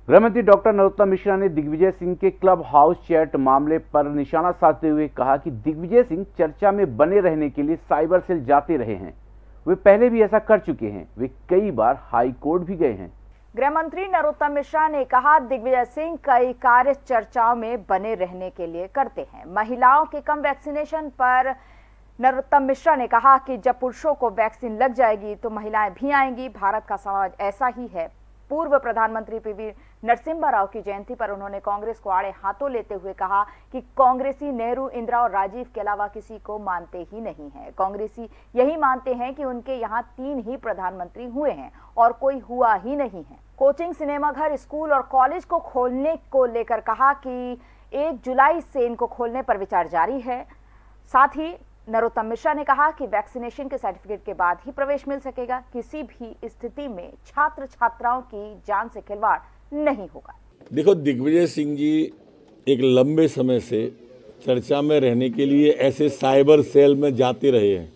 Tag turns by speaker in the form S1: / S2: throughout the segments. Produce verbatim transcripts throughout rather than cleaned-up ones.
S1: गृह मंत्री डॉक्टर नरोत्तम मिश्रा ने दिग्विजय सिंह के क्लब हाउस चैट मामले पर निशाना साधते हुए कहा कि दिग्विजय सिंह चर्चा में बने रहने के लिए साइबर सेल जाते रहे हैं। वे पहले भी ऐसा कर चुके हैं। वे कई बार हाई कोर्ट भी गए हैं।
S2: गृह मंत्री नरोत्तम मिश्रा ने कहा, दिग्विजय सिंह कई कार्य चर्चाओं में बने रहने के लिए करते हैं। महिलाओं के कम वैक्सीनेशन पर नरोत्तम मिश्रा ने कहा कि जब पुरुषों को वैक्सीन लग जाएगी तो महिलाएं भी आएंगी। भारत का समाज ऐसा ही है। पूर्व प्रधानमंत्री पीवी नरसिम्हा राव की जयंती पर उन्होंने कांग्रेस को आड़े हाथों लेते हुए कहा कि कांग्रेसी नेहरू, इंदिरा और राजीव के अलावा किसी को मानते ही नहीं है। कांग्रेसी यही मानते हैं कि उनके यहाँ तीन ही प्रधानमंत्री हुए हैं और कोई हुआ ही नहीं है। कोचिंग, सिनेमाघर, स्कूल और कॉलेज को खोलने को लेकर कहा कि एक जुलाई से इनको खोलने पर विचार जारी है। साथ ही नरोत्तम मिश्रा ने कहा कि वैक्सीनेशन के सर्टिफिकेट के बाद ही प्रवेश मिल सकेगा। किसी भी स्थिति में छात्र छात्राओं की जान से खिलवाड़ नहीं होगा।
S3: देखो, दिग्विजय सिंह जी एक लंबे समय से चर्चा में रहने के लिए ऐसे साइबर सेल में जाते रहे हैं।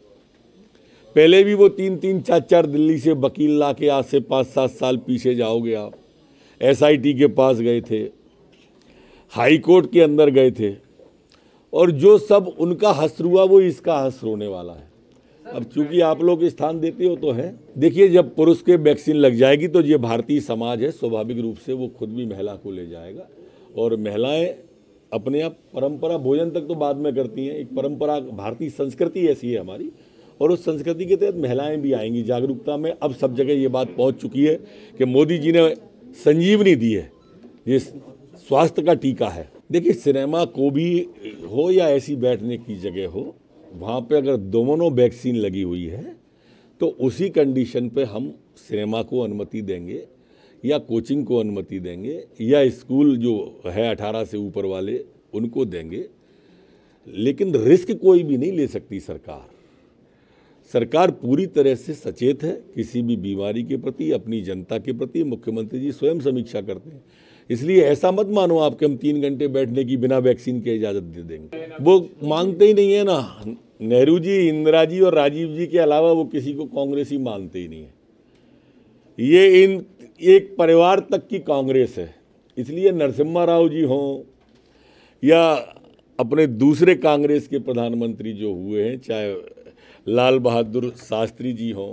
S3: पहले भी वो तीन तीन चार चार दिल्ली से वकील ला के, आज से पाँच सात साल पीछे जाओगे आप, एस आई टी के पास गए थे, हाई कोर्ट के अंदर गए थे, और जो सब उनका हश्र हुआ वो इसका हश्र होने वाला है। अब चूंकि आप लोग स्थान देते हो तो है। देखिए, जब पुरुष के वैक्सीन लग जाएगी तो ये भारतीय समाज है, स्वाभाविक रूप से वो खुद भी महिला को ले जाएगा। और महिलाएं अपने आप परंपरा, भोजन तक तो बाद में करती हैं। एक परंपरा, भारतीय संस्कृति ऐसी है हमारी, और उस संस्कृति के तहत महिलाएं भी आएंगी। जागरूकता में अब सब जगह ये बात पहुंच चुकी है कि मोदी जी ने संजीवनी दी है, ये स्वास्थ्य का टीका है। देखिए, सिनेमा को भी हो या ऐसी बैठने की जगह हो, वहाँ पे अगर दोनों वैक्सीन लगी हुई है तो उसी कंडीशन पे हम सिनेमा को अनुमति देंगे या कोचिंग को अनुमति देंगे या स्कूल जो है अठारह से ऊपर वाले उनको देंगे। लेकिन रिस्क कोई भी नहीं ले सकती सरकार। सरकार पूरी तरह से सचेत है किसी भी बीमारी के प्रति, अपनी जनता के प्रति। मुख्यमंत्री जी स्वयं समीक्षा करते हैं। इसलिए ऐसा मत मानो आप कि हम तीन घंटे बैठने की बिना वैक्सीन की इजाज़त दे देंगे। वो मानते ही नहीं है ना। नेहरू जी, इंदिरा जी और राजीव जी के अलावा वो किसी को कांग्रेसी मानते ही नहीं है। ये इन एक परिवार तक की कांग्रेस है। इसलिए नरसिम्हा राव जी हों या अपने दूसरे कांग्रेस के प्रधानमंत्री जो हुए हैं, चाहे लाल बहादुर शास्त्री जी हों,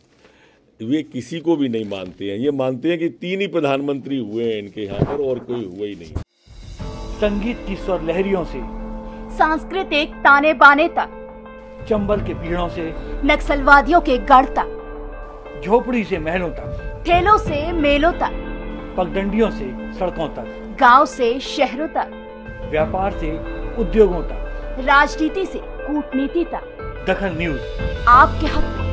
S3: वे किसी को भी नहीं मानते हैं। ये मानते हैं कि तीन ही प्रधानमंत्री हुए हैं इनके यहाँ पर, और कोई हुआ ही नहीं।
S4: संगीत की स्वर लहरियों से
S5: सांस्कृतिक ताने बाने तक,
S4: चंबल के पीड़ों से
S5: नक्सलवादियों के गढ़ तक,
S4: झोपड़ी से महलों तक,
S5: ठेलों से मेलों तक,
S4: पगडंडियों से सड़कों तक,
S5: गांव से शहरों तक,
S4: व्यापार से उद्योगों तक,
S5: राजनीति से कूटनीति तक,
S4: दखल न्यूज
S5: आपके हक में।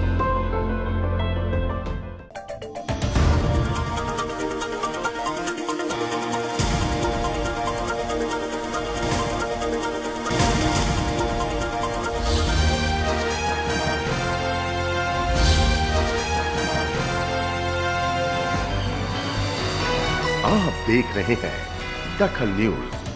S6: आप देख रहे हैं दखल न्यूज।